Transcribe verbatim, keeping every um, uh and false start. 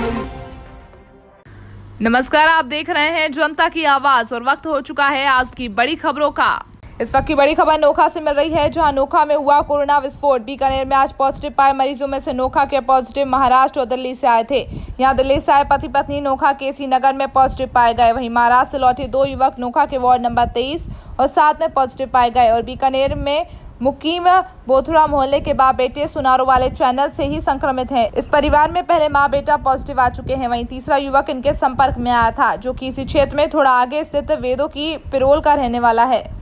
नमस्कार, आप देख रहे हैं जनता की आवाज और वक्त हो चुका है आज की बड़ी खबरों का। इस वक्त की बड़ी खबर नोखा से मिल रही है, जहां नोखा में हुआ कोरोना विस्फोट। बीकानेर में आज पॉजिटिव पाए मरीजों में से नोखा के पॉजिटिव महाराष्ट्र और दिल्ली से आए थे। यहां दिल्ली से आए पति पत्नी नोखा के सी नगर में पॉजिटिव पाए गए। वहीं महाराष्ट्र से लौटे दो युवक नोखा के वार्ड नंबर तेईस और सात में पॉजिटिव पाए गए और बीकानेर में मुकीम बोथुरा मोहल्ले के बाप बेटे सुनारो वाले चैनल से ही संक्रमित हैं। इस परिवार में पहले माँ बेटा पॉजिटिव आ चुके हैं। वहीं तीसरा युवक इनके संपर्क में आया था, जो कि इसी क्षेत्र में थोड़ा आगे स्थित वेदों की पिरोल का रहने वाला है।